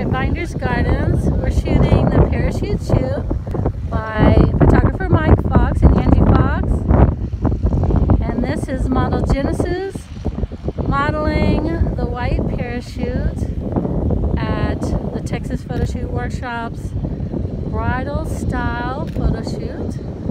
Binders Gardens. We're shooting the parachute shoot by photographer Mike Fox and Angie Fox. And this is Model Genesis modeling the white parachute at the Texas Photo Shoot Workshop's bridal style photo shoot.